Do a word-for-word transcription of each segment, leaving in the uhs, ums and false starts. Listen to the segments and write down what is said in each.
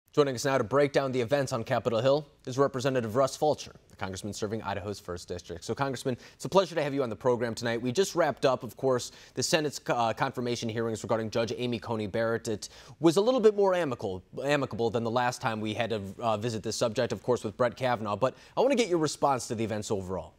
Joining us now to break down the events on Capitol Hill is Representative Russ Fulcher, the congressman serving Idaho's first District. So, Congressman, it's a pleasure to have you on the program tonight. We just wrapped up, of course, the Senate's uh, confirmation hearings regarding Judge Amy Coney Barrett. It was a little bit more amicable, amicable than the last time we had to uh, visit this subject, of course, with Brett Kavanaugh. But I want to get your response to the events overall.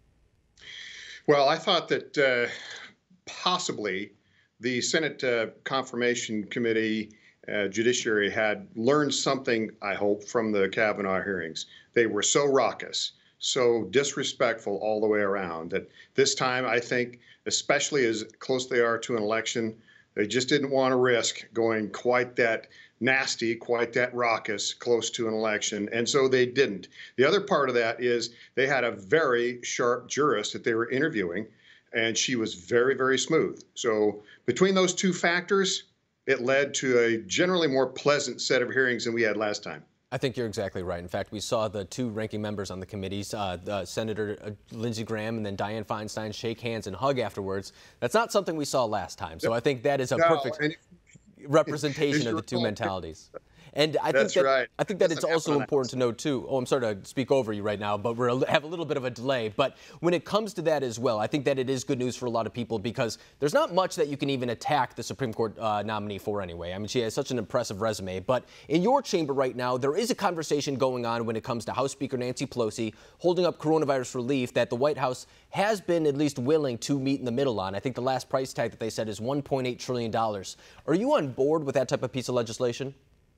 Well, I thought that uh, possibly the Senate uh, Confirmation Committee Uh, Judiciary had learned something, I hope, from the Kavanaugh hearings. They were so raucous, so disrespectful all the way around that this time, I think, especially as close they are to an election, they just didn't want to risk going quite that nasty, quite that raucous close to an election. And so they didn't. The other part of that is they had a very sharp jurist that they were interviewing, and she was very, very smooth. So between those two factors, it led to a generally more pleasant set of hearings than we had last time. I think you're exactly right. In fact, we saw the two ranking members on the committees, uh, the Senator uh, Lindsey Graham and then Dianne Feinstein, shake hands and hug afterwards. That's not something we saw last time. So I think that is a no, perfect representation of the two mentalities. And I That's think that, right. I think that it's also important to note, too, oh, I'm sorry to speak over you right now, but we have a little bit of a delay. But when it comes to that as well, I think that it is good news for a lot of people because there's not much that you can even attack the Supreme Court uh, nominee for anyway. I mean, she has such an impressive resume. But in your chamber right now, there is a conversation going on when it comes to House Speaker Nancy Pelosi holding up coronavirus relief that the White House has been at least willing to meet in the middle on. I think the last price tag that they said is one point eight trillion dollars. Are you on board with that type of piece of legislation?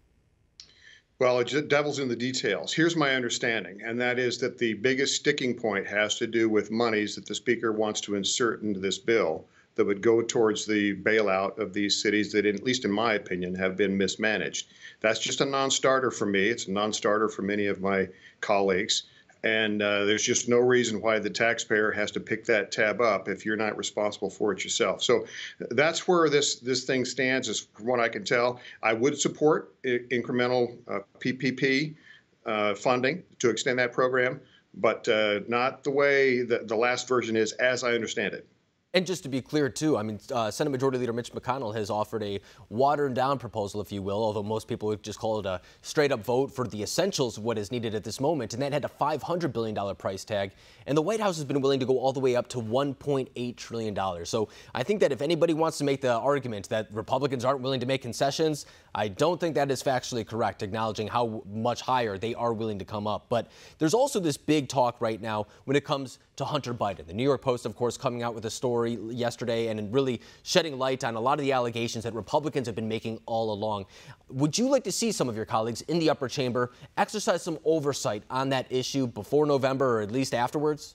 Well, it devil's in the details. Here's my understanding, and that is that the biggest sticking point has to do with monies that the Speaker wants to insert into this bill that would go towards the bailout of these cities that, at least in my opinion, have been mismanaged. That's just a non-starter for me. It's a non-starter for many of my colleagues. And uh, there's just no reason why the taxpayer has to pick that tab up if you're not responsible for it yourself. So that's where this this thing stands, as from what I can tell. I would support incremental uh, P P P uh, funding to extend that program, but uh, not the way that the last version is, as I understand it. And just to be clear, too, I mean, uh, Senate Majority Leader Mitch McConnell has offered a watered-down proposal, if you will, although most people would just call it a straight-up vote for the essentials of what is needed at this moment, and that had a five hundred billion dollars price tag. And the White House has been willing to go all the way up to one point eight trillion dollars. So I think that if anybody wants to make the argument that Republicans aren't willing to make concessions, I don't think that is factually correct, acknowledging how much higher they are willing to come up. But there's also this big talk right now when it comes to Hunter Biden. The New York Post, of course, coming out with a story yesterday and really shedding light on a lot of the allegations that Republicans have been making all along. Would you like to see some of your colleagues in the upper chamber exercise some oversight on that issue before November or at least afterwards?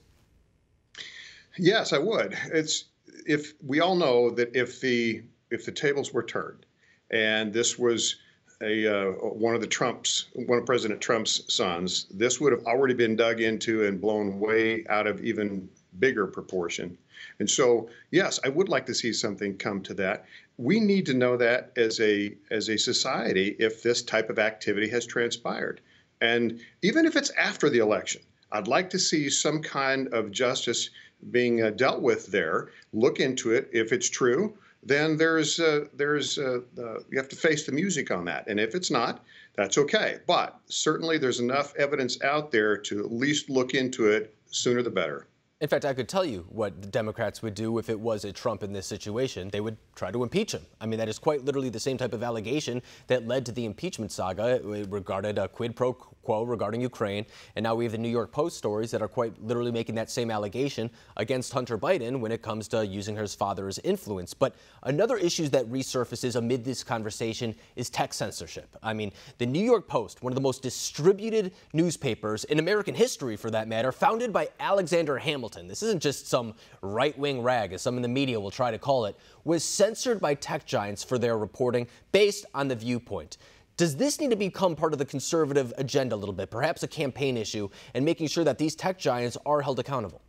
Yes, I would. It's if we all know that if the if the tables were turned and this was a uh, one of the Trump's, one of President Trump's sons, this would have already been dug into and blown way out of even bigger proportion. And so, yes, I would like to see something come to that. We need to know that as a as a society if this type of activity has transpired. And even if it's after the election, I'd like to see some kind of justice being uh, dealt with there. Look into it. If it's true, then there's uh, there's uh, uh, you have to face the music on that. And if it's not, that's okay. But certainly there's enough evidence out there to at least look into it. Sooner the better. In fact, I could tell you what the Democrats would do if it was a Trump in this situation. They would try to impeach him. I mean, that is quite literally the same type of allegation that led to the impeachment saga. It regarded a quid pro quo regarding Ukraine. And now we have the New York Post stories that are quite literally making that same allegation against Hunter Biden when it comes to using his father's influence. But another issue that resurfaces amid this conversation is tech censorship. I mean, the New York Post, one of the most distributed newspapers in American history, for that matter, founded by Alexander Hamilton. This isn't just some right-wing rag, as some in the media will try to call it, was censored by tech giants for their reporting based on the viewpoint. Does this need to become part of the conservative agenda a little bit, perhaps a campaign issue, and making sure that these tech giants are held accountable?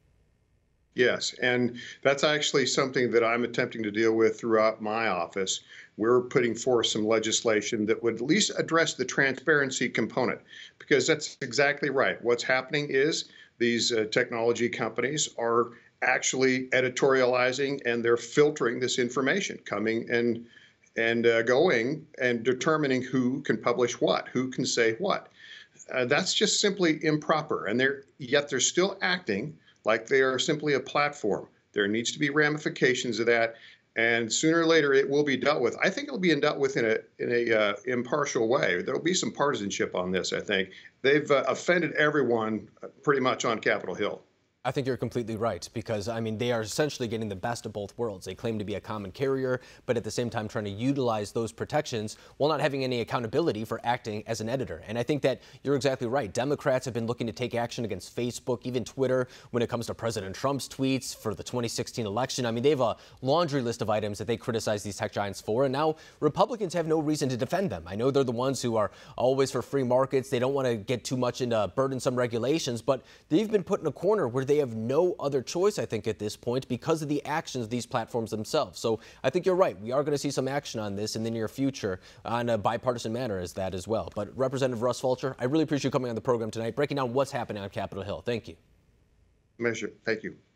Yes, and that's actually something that I'm attempting to deal with throughout my office. We're putting forth some legislation that would at least address the transparency component, because that's exactly right. What's happening is these uh, technology companies are actually editorializing and they're filtering this information coming and and uh, going and determining who can publish what, who can say what. Uh, that's just simply improper. And they're, yet they're still acting like they are simply a platform. There needs to be ramifications of that. And sooner or later, it will be dealt with. I think it'll be dealt with in a in a uh, impartial way. There will be some partisanship on this, I think. They've uh, offended everyone pretty much on Capitol Hill. I think you're completely right, because, I mean, they are essentially getting the best of both worlds. They claim to be a common carrier, but at the same time trying to utilize those protections while not having any accountability for acting as an editor. And I think that you're exactly right. Democrats have been looking to take action against Facebook, even Twitter, when it comes to President Trump's tweets for the twenty sixteen election. I mean, they have a laundry list of items that they criticize these tech giants for, and now Republicans have no reason to defend them. I know they're the ones who are always for free markets. They don't want to get too much into burdensome regulations, but they've been put in a corner where they have no other choice, I think, at this point because of the actions of these platforms themselves. So I think you're right. We are going to see some action on this in the near future on a bipartisan manner as that as well. But Representative Russ Fulcher, I really appreciate you coming on the program tonight, breaking down what's happening on Capitol Hill. Thank you. Measure. Thank you.